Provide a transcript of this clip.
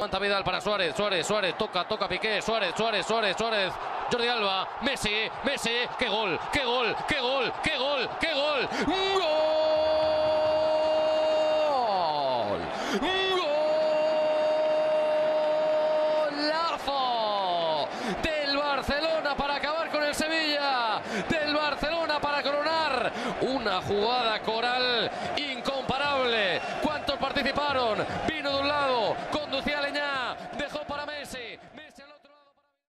Levanta Vidal para Suárez. Suárez, toca Piqué. Suárez. Jordi Alba, Messi. ¡Qué gol! ¡Golazo! Del Barcelona para acabar con el Sevilla. Del Barcelona para coronar una jugada coral incomparable. ¿Cuántos participaron? Vino de un lado, conducía Aleñá.